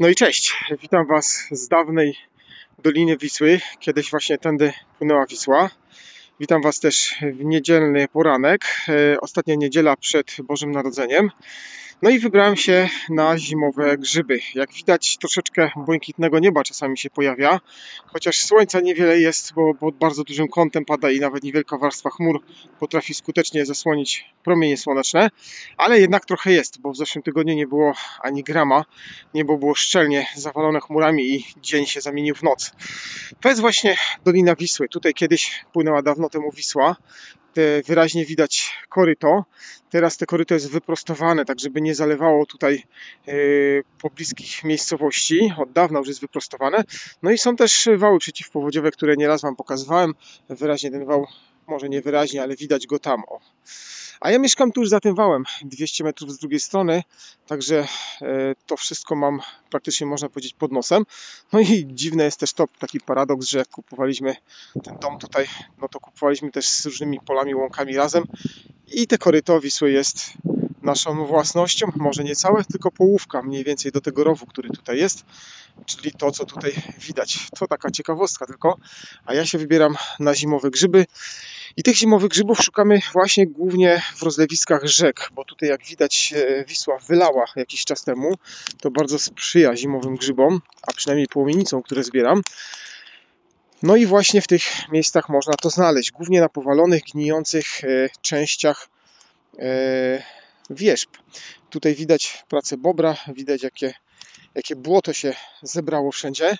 No i cześć, witam Was z dawnej Doliny Wisły. Kiedyś właśnie tędy płynęła Wisła. Witam Was też w niedzielny poranek, ostatnia niedziela przed Bożym Narodzeniem. No i wybrałem się na zimowe grzyby. Jak widać, troszeczkę błękitnego nieba czasami się pojawia, chociaż słońca niewiele jest, bo pod bardzo dużym kątem pada i nawet niewielka warstwa chmur potrafi skutecznie zasłonić promienie słoneczne, ale jednak trochę jest, bo w zeszłym tygodniu nie było ani grama, niebo było szczelnie zawalone chmurami i dzień się zamienił w noc. To jest właśnie Dolina Wisły. Tutaj kiedyś płynęła dawno temu Wisła. Wyraźnie widać koryto. Teraz te koryto jest wyprostowane, tak żeby nie zalewało tutaj pobliskich miejscowości. Od dawna już jest wyprostowane. No i są też wały przeciwpowodziowe, które nieraz Wam pokazywałem. Wyraźnie ten wał, może nie wyraźnie, ale widać go tam. O. A ja mieszkam tuż za tym wałem, 200 metrów z drugiej strony, także to wszystko mam praktycznie, można powiedzieć, pod nosem. No i dziwne jest też to, taki paradoks, że jak kupowaliśmy ten dom tutaj, no to kupowaliśmy też z różnymi polami, łąkami razem i te koryto Wisły jest naszą własnością, może nie całe, tylko połówka mniej więcej do tego rowu, który tutaj jest, czyli to, co tutaj widać. To taka ciekawostka tylko, a ja się wybieram na zimowe grzyby. I tych zimowych grzybów szukamy właśnie głównie w rozlewiskach rzek, bo tutaj jak widać Wisła wylała jakiś czas temu, to bardzo sprzyja zimowym grzybom, a przynajmniej płomienicom, które zbieram. No i właśnie w tych miejscach można to znaleźć, głównie na powalonych, gnijących częściach wierzb. Tutaj widać pracę bobra, widać jakie błoto się zebrało wszędzie.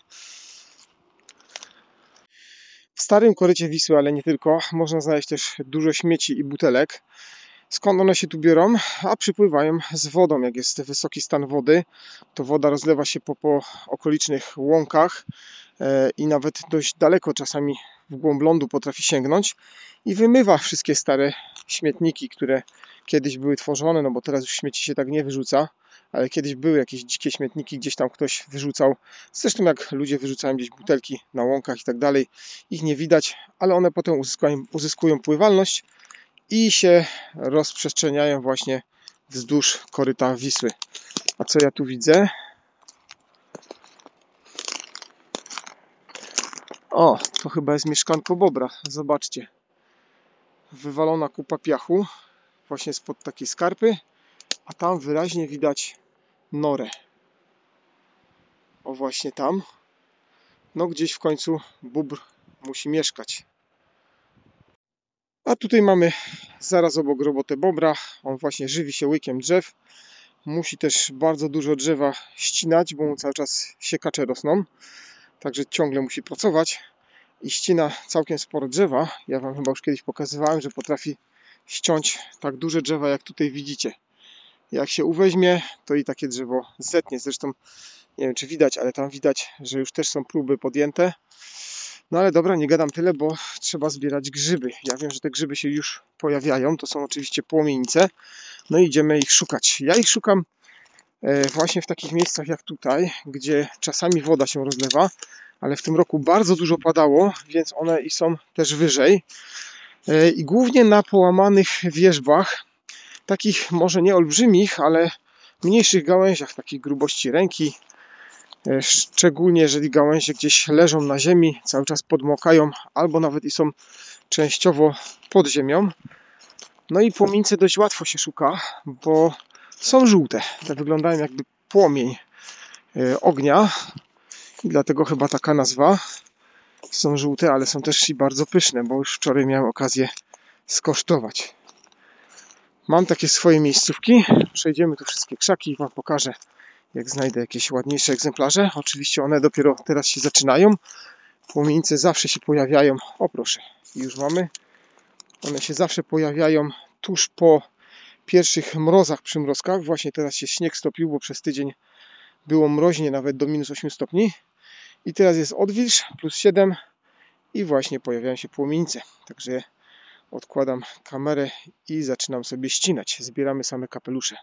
W starym korycie Wisły, ale nie tylko, można znaleźć też dużo śmieci i butelek. Skąd one się tu biorą? A przypływają z wodą. Jak jest wysoki stan wody, to woda rozlewa się po okolicznych łąkach i nawet dość daleko czasami w głąb lądu potrafi sięgnąć i wymywa wszystkie stare śmietniki, które kiedyś były tworzone, no bo teraz już śmieci się tak nie wyrzuca, ale kiedyś były jakieś dzikie śmietniki, gdzieś tam ktoś wyrzucał. Zresztą jak ludzie wyrzucają gdzieś butelki na łąkach i tak dalej, ich nie widać, ale one potem uzyskują pływalność i się rozprzestrzeniają właśnie wzdłuż koryta Wisły. A co ja tu widzę? O, to chyba jest mieszkanko bobra. Zobaczcie. Wywalona kupa piachu właśnie spod takiej skarpy, a tam wyraźnie widać norę. O, właśnie tam. No gdzieś w końcu bóbr musi mieszkać. A tutaj mamy zaraz obok robotę bobra. On właśnie żywi się łykiem drzew. Musi też bardzo dużo drzewa ścinać, bo mu cały czas siekacze rosną. Także ciągle musi pracować i ścina całkiem sporo drzewa. Ja Wam chyba już kiedyś pokazywałem, że potrafi ściąć tak duże drzewa, jak tutaj widzicie. Jak się uweźmie, to i takie drzewo zetnie. Zresztą nie wiem, czy widać, ale tam widać, że już też są próby podjęte. No ale dobra, nie gadam tyle, bo trzeba zbierać grzyby. Ja wiem, że te grzyby się już pojawiają. To są oczywiście płomienice. No i idziemy ich szukać. Ja ich szukam właśnie w takich miejscach jak tutaj, gdzie czasami woda się rozlewa, ale w tym roku bardzo dużo padało, więc one i są też wyżej. I głównie na połamanych wierzbach, takich może nie olbrzymich, ale mniejszych gałęziach, takich grubości ręki. Szczególnie jeżeli gałęzie gdzieś leżą na ziemi, cały czas podmokają, albo nawet i są częściowo pod ziemią. No i płomienice dość łatwo się szuka, bo są żółte. Te wyglądają jakby płomień ognia i dlatego chyba taka nazwa. Są żółte, ale są też i bardzo pyszne, bo już wczoraj miałem okazję skosztować. Mam takie swoje miejscówki. Przejdziemy tu wszystkie krzaki i Wam pokażę, jak znajdę jakieś ładniejsze egzemplarze. Oczywiście one dopiero teraz się zaczynają. Płomienice zawsze się pojawiają. O proszę, już mamy. One się zawsze pojawiają tuż po pierwszych mrozach, przymrozkach. Właśnie teraz się śnieg stopił, bo przez tydzień było mroźnie nawet do minus 8 stopni. I teraz jest odwilż, plus 7 i właśnie pojawiają się płomienice. Także odkładam kamerę i zaczynam sobie ścinać. Zbieramy same kapelusze.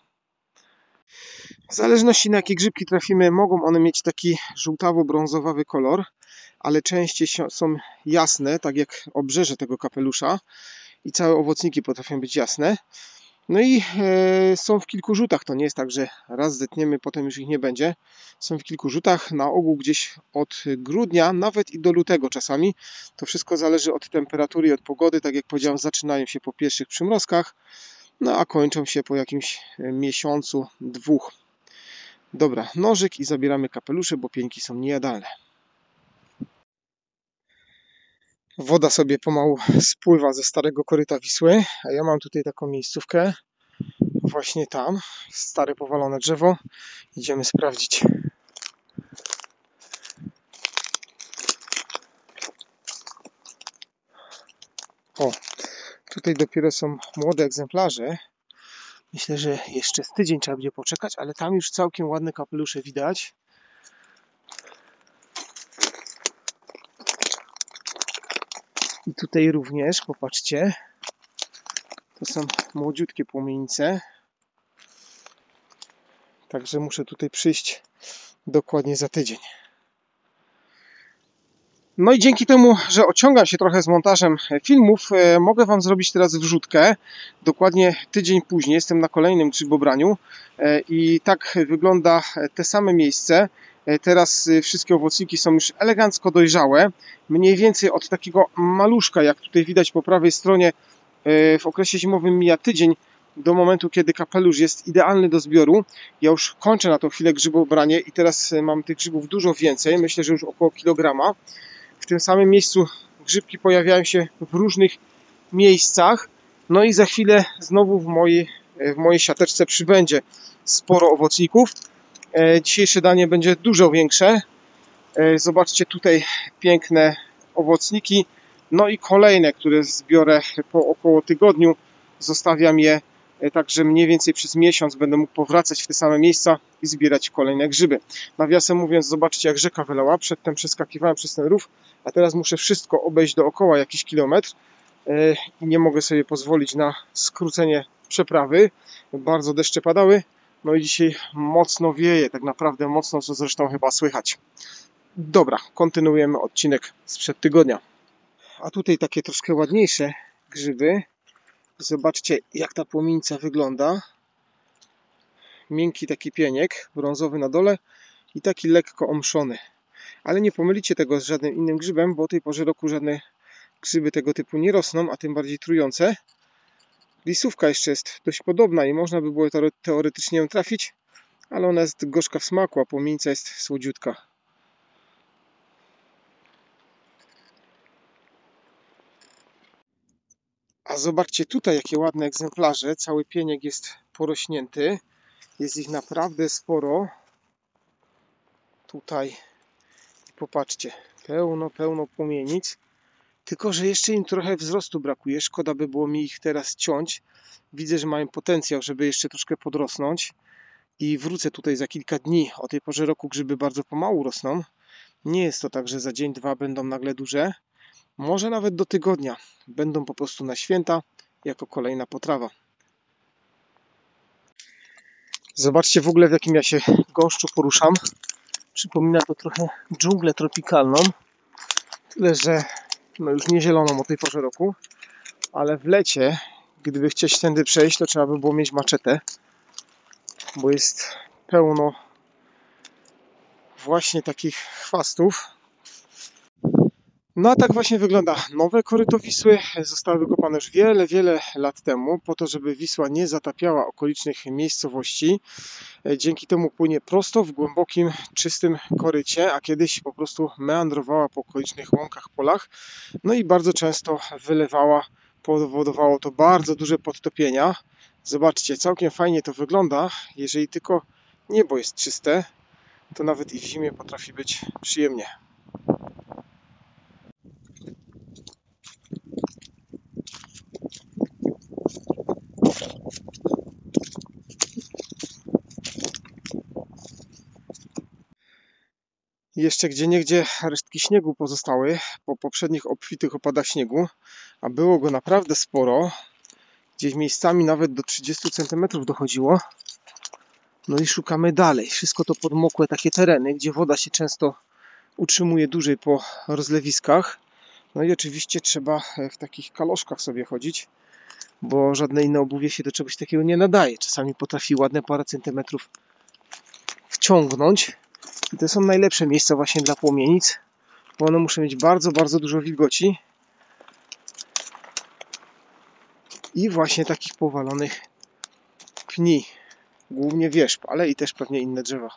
W zależności na jakie grzybki trafimy, mogą one mieć taki żółtawo-brązowawy kolor, ale częściej są jasne, tak jak obrzeże tego kapelusza i całe owocniki potrafią być jasne. No i są w kilku rzutach, to nie jest tak, że raz zetniemy, potem już ich nie będzie. Są w kilku rzutach, na ogół gdzieś od grudnia, nawet i do lutego czasami. To wszystko zależy od temperatury i od pogody. Tak jak powiedziałem, zaczynają się po pierwszych przymrozkach, no a kończą się po jakimś miesiącu, dwóch. Dobra, nożyk i zabieramy kapelusze, bo pieńki są niejadalne. Woda sobie pomału spływa ze starego koryta Wisły, a ja mam tutaj taką miejscówkę, właśnie tam, stare powalone drzewo. Idziemy sprawdzić. O, tutaj dopiero są młode egzemplarze. Myślę, że jeszcze z tydzień trzeba będzie poczekać, ale tam już całkiem ładne kapelusze widać. I tutaj również, popatrzcie, to są młodziutkie płomienice. Także muszę tutaj przyjść dokładnie za tydzień. No i dzięki temu, że ociągam się trochę z montażem filmów, mogę Wam zrobić teraz wrzutkę. Dokładnie tydzień później jestem na kolejnym grzybobraniu i tak wygląda te same miejsce. Teraz wszystkie owocniki są już elegancko dojrzałe. Mniej więcej od takiego maluszka, jak tutaj widać po prawej stronie, w okresie zimowym mija tydzień do momentu, kiedy kapelusz jest idealny do zbioru. Ja już kończę na tą chwilę grzybobranie i teraz mam tych grzybów dużo więcej. Myślę, że już około kilograma. W tym samym miejscu grzybki pojawiają się w różnych miejscach. No i za chwilę znowu w mojej siateczce przybędzie sporo owocników. Dzisiejsze danie będzie dużo większe. Zobaczcie tutaj piękne owocniki. No i kolejne, które zbiorę po około tygodniu. Zostawiam je, także mniej więcej przez miesiąc będę mógł powracać w te same miejsca i zbierać kolejne grzyby. Nawiasem mówiąc, zobaczcie, jak rzeka wylała. Przedtem przeskakiwałem przez ten rów, a teraz muszę wszystko obejść dookoła jakiś kilometr i nie mogę sobie pozwolić na skrócenie przeprawy. Bardzo deszcze padały. No i dzisiaj mocno wieje, tak naprawdę mocno, co zresztą chyba słychać. Dobra, kontynuujemy odcinek sprzed tygodnia. A tutaj takie troszkę ładniejsze grzyby. Zobaczcie, jak ta płomienica wygląda. Miękki taki pieniek, brązowy na dole i taki lekko omszony. Ale nie pomylicie tego z żadnym innym grzybem, bo o tej porze roku żadne grzyby tego typu nie rosną, a tym bardziej trujące. Lisówka jeszcze jest dość podobna i można by było teoretycznie ją trafić, ale ona jest gorzka w smaku, a płomienica jest słodziutka. A zobaczcie tutaj, jakie ładne egzemplarze. Cały pieniek jest porośnięty. Jest ich naprawdę sporo. Tutaj popatrzcie, pełno płomienic. Tylko że jeszcze im trochę wzrostu brakuje. Szkoda by było mi ich teraz ciąć. Widzę, że mają potencjał, żeby jeszcze troszkę podrosnąć. I wrócę tutaj za kilka dni. O tej porze roku grzyby bardzo pomału rosną. Nie jest to tak, że za dzień, dwa będą nagle duże. Może nawet do tygodnia. Będą po prostu na święta jako kolejna potrawa. Zobaczcie w ogóle, w jakim ja się gąszczu poruszam. Przypomina to trochę dżunglę tropikalną. Tyle, że no już nie zieloną o tej porze roku. Ale w lecie, gdyby chcieć tędy przejść, to trzeba by było mieć maczetę. Bo jest pełno właśnie takich chwastów. No a tak właśnie wygląda nowe koryto Wisły. Zostały wykopane już wiele lat temu, po to, żeby Wisła nie zatapiała okolicznych miejscowości. Dzięki temu płynie prosto w głębokim, czystym korycie, a kiedyś po prostu meandrowała po okolicznych łąkach, polach. No i bardzo często wylewała, powodowało to bardzo duże podtopienia. Zobaczcie, całkiem fajnie to wygląda. Jeżeli tylko niebo jest czyste, to nawet i w zimie potrafi być przyjemnie. Jeszcze gdzieniegdzie resztki śniegu pozostały po poprzednich obfitych opadach śniegu, a było go naprawdę sporo. Gdzieś miejscami nawet do 30 cm dochodziło. No i szukamy dalej. Wszystko to podmokłe takie tereny, gdzie woda się często utrzymuje dłużej po rozlewiskach. No i oczywiście trzeba w takich kaloszkach sobie chodzić, bo żadne inne obuwie się do czegoś takiego nie nadaje. Czasami potrafi ładne parę centymetrów wciągnąć. I to są najlepsze miejsca właśnie dla płomienic, bo one muszą mieć bardzo, bardzo dużo wilgoci i właśnie takich powalonych pni, głównie wierzb, ale i też pewnie inne drzewa.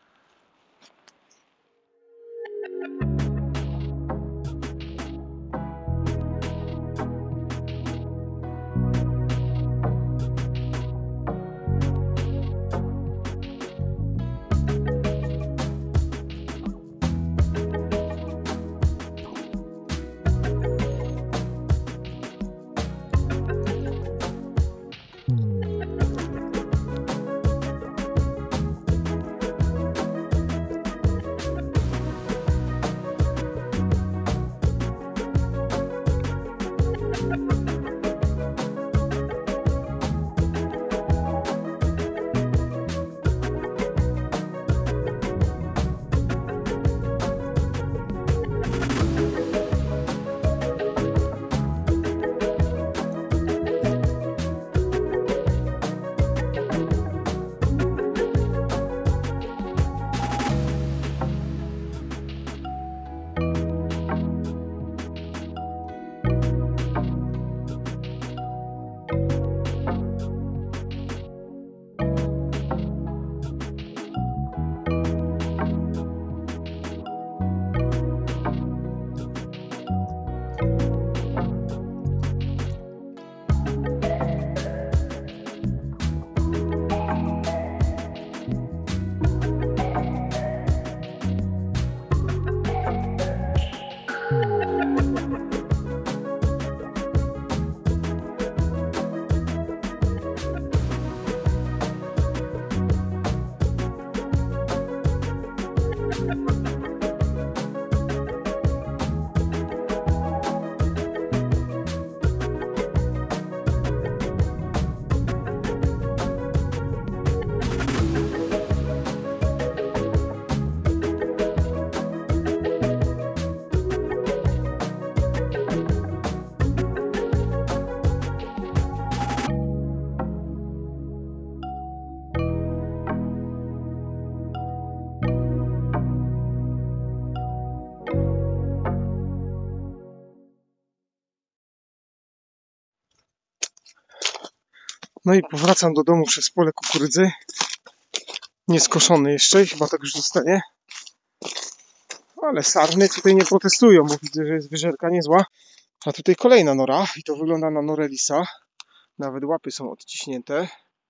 No i powracam do domu przez pole kukurydzy. Nieskoszony jeszcze, chyba tak już zostanie. Ale sarny tutaj nie protestują, bo widzę, że jest wyżerka niezła. A tutaj kolejna nora i to wygląda na norę lisa. Nawet łapy są odciśnięte.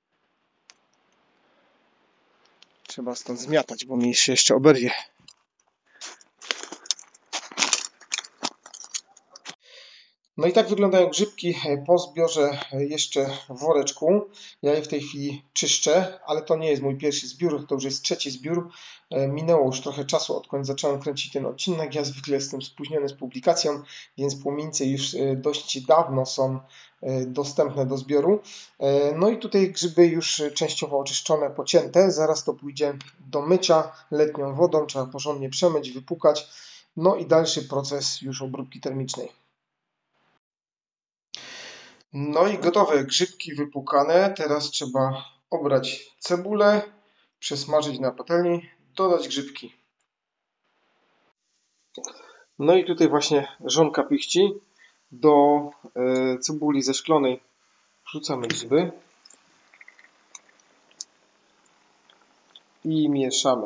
Trzeba stąd zmiatać, bo mi się jeszcze oberwie. No i tak wyglądają grzybki po zbiorze jeszcze w woreczku. Ja je w tej chwili czyszczę, ale to nie jest mój pierwszy zbiór, to już jest trzeci zbiór. Minęło już trochę czasu, odkąd zacząłem kręcić ten odcinek. Ja zwykle jestem spóźniony z publikacją, więc płomienice już dość dawno są dostępne do zbioru. No i tutaj grzyby już częściowo oczyszczone, pocięte. Zaraz to pójdzie do mycia letnią wodą, trzeba porządnie przemyć, wypukać. No i dalszy proces już obróbki termicznej. No i gotowe grzybki wypłukane. Teraz trzeba obrać cebulę, przesmażyć na patelni, dodać grzybki. No i tutaj właśnie żonka pichci. Do cebuli zeszklonej wrzucamy grzyby i mieszamy.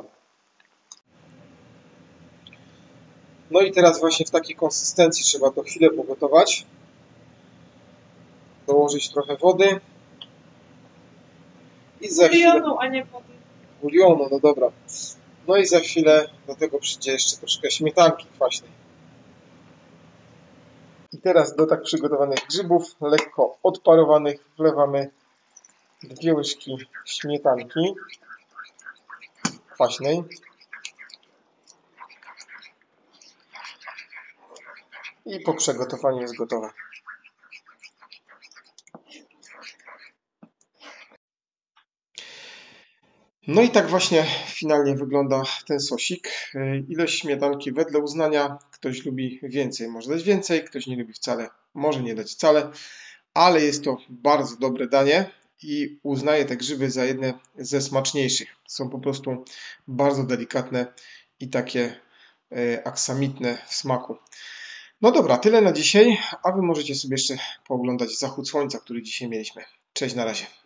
No i teraz właśnie w takiej konsystencji trzeba to chwilę pogotować. Dołożyć trochę wody i za chwilę... Bulionu, a nie wody. Bulionu, no dobra. No i za chwilę do tego przyjdzie jeszcze troszkę śmietanki kwaśnej. I teraz do tak przygotowanych grzybów, lekko odparowanych, wlewamy 2 łyżki śmietanki kwaśnej. I po przygotowaniu jest gotowe. No i tak właśnie finalnie wygląda ten sosik. Ilość śmietanki wedle uznania. Ktoś lubi więcej, może dać więcej, ktoś nie lubi wcale, może nie dać wcale. ale jest to bardzo dobre danie i uznaję te grzyby za jedne ze smaczniejszych. Są po prostu bardzo delikatne i takie aksamitne w smaku. No dobra, tyle na dzisiaj, a Wy możecie sobie jeszcze pooglądać zachód słońca, który dzisiaj mieliśmy. Cześć, na razie.